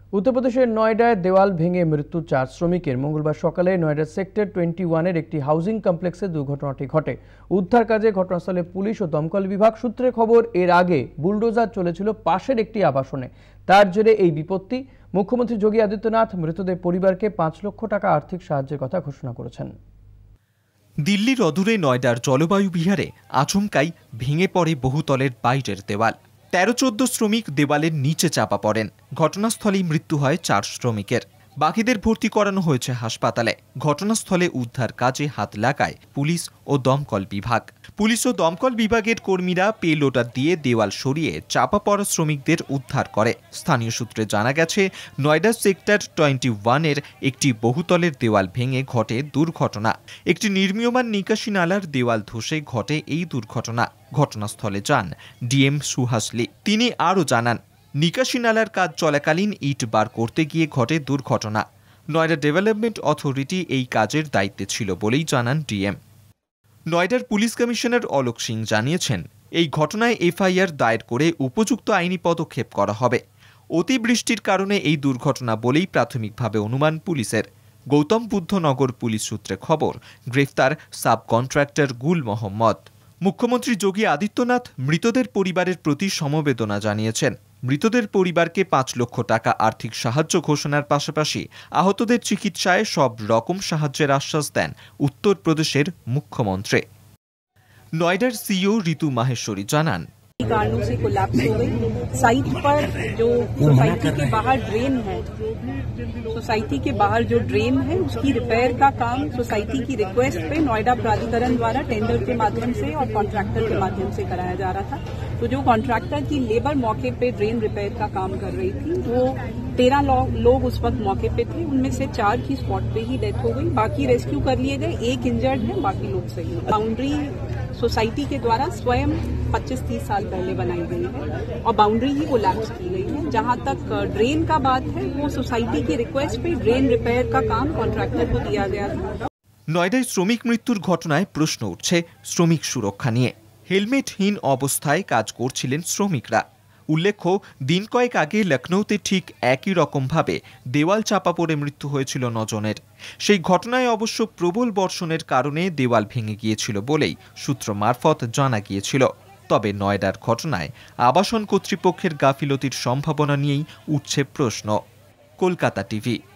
উত্তরপ্রদেশের নয়ডায় দেওয়াল ভেঙে মৃত্যু 4 শ্রমিকের। মঙ্গলবার সকালে নয়ডার সেক্টর 21-এর একটি হাউজিং কমপ্লেক্সে দুর্ঘটনাটি ঘটে। উদ্ধার কাজে ঘটনাস্থলে পুলিশ ও দমকল বিভাগ। সূত্রে খবর, এর আগে বুলডোজার চলেছিল পাশের একটি আবাসনে। তার জেরে এই বিপত্তি। মুখ্যমন্ত্রী যোগী আদিত্যনাথ মৃতদের পরিবারকে 5 লক্ষ টাকা আর্থিক সাহায্যের কথা ঘোষণা করেছেন। দিল্লির অদূরে নয়ডার জলবায়ু বিহারে আচমকাই ভেঙে পড়ে বহুতলের বাইরের দেওয়াল। 13-14 শ্রমিক দেওয়ালের নিচে চাপা পড়েন। ঘটনাস্থলেই মৃত্যু হয় 4 শ্রমিকের। বাকিদের ভর্তি করানো হয়েছে হাসপাতালে। ঘটনাস্থলে উদ্ধার কাজে হাত লাগায় পুলিশ ও দমকল বিভাগ। পুলিশ ও দমকল বিভাগের কর্মীরা পে লোডার দিয়ে দেওয়াল সরিয়ে চাপা পড়া শ্রমিকদের উদ্ধার করে। স্থানীয় সূত্রে জানা গেছে, নয়ডা সেক্টর 21-এর একটি বহুতলের দেওয়াল ভেঙে ঘটে দুর্ঘটনা। একটি নির্মীয়মান নিকাশি নালার দেওয়াল ধসে ঘটে এই দুর্ঘটনা। ঘটনাস্থলে যান ডিএম সুহাসলি। তিনি আরও জানান, নিকাশি নালার কাজ চলাকালীন ইট বার করতে গিয়ে ঘটে দুর্ঘটনা। নয়ডা ডেভেলপমেন্ট অথরিটি এই কাজের দায়িত্বে ছিল বলেই জানান ডিএম। নয়ডার পুলিশ কমিশনার অলোক সিং জানিয়েছেন, এই ঘটনায় এফআইআর দায়ের করে উপযুক্ত আইনি পদক্ষেপ করা হবে। অতিবৃষ্টির কারণে এই দুর্ঘটনা বলেই প্রাথমিকভাবে অনুমান পুলিশের। গৌতম বুদ্ধ নগর পুলিশ সূত্রে খবর, গ্রেফতার সাব কন্ট্রাক্টর গুল মোহাম্মদ। মুখ্যমন্ত্রী যোগী আদিত্যনাথ মৃতদের পরিবারের প্রতি সমবেদনা জানিয়েছেন। মৃতদের পরিবারকে 5 লক্ষ টাকা আর্থিক সাহায্য ঘোষণার পাশাপাশি আহতদের চিকিৎসায় সব রকম সাহায্যের আশ্বাস দেন উত্তরপ্রদেশের মুখ্যমন্ত্রী। নয়ডার সিইও ঋতু মাহেশ্বরী জানান, कारणों से कोलैप्स हो गई। साइट पर जो सोसाइटी के बाहर ड्रेन है, सोसाइटी के बाहर जो ड्रेन है उसकी रिपेयर का काम सोसाइटी की रिक्वेस्ट पे नोएडा प्राधिकरण द्वारा टेंडर के माध्यम से और कॉन्ट्रैक्टर के माध्यम से कराया जा रहा था। तो जो कॉन्ट्रैक्टर की लेबर मौके पे ड्रेन रिपेयर का काम कर रही थी, वो 13 लोग उस वक्त मौके पे थे। उनमें से 4 की स्पॉट पे ही डेथ हो गई, बाकी रेस्क्यू कर लिए गए। 1 इंजर्ड है, बाकी लोग सही है। बाउंड्री सोसाइटी के द्वारा स्वयं 25-30 साल पहले बनाई गई है और बाउंड्री ही कोलैप्स की गई है। जहां तक ड्रेन का बात है, वो सोसाइटी की रिक्वेस्ट पे ड्रेन रिपेयर का काम कॉन्ट्रैक्टर को दिया गया था। নয়ডায় শ্রমিক মৃত্যুর ঘটনায় প্রশ্ন উঠছে শ্রমিক সুরক্ষা নিয়ে। হেলমেটহীন অবস্থায় কাজ করছিলেন শ্রমিকরা। উল্লেখ্য, দিন কয়েক আগে লখনৌতে ঠিক একই রকমভাবে দেওয়াল চাপা পড়ে মৃত্যু হয়েছিল 9 জনের। সেই ঘটনায় অবশ্য প্রবল বর্ষণের কারণে দেওয়াল ভেঙে গিয়েছিল বলেই সূত্র মারফত জানা গিয়েছিল। তবে নয়ডার ঘটনায় আবাসন কর্তৃপক্ষের গাফিলতির সম্ভাবনা নিয়েই উঠছে প্রশ্ন। কলকাতা টিভি।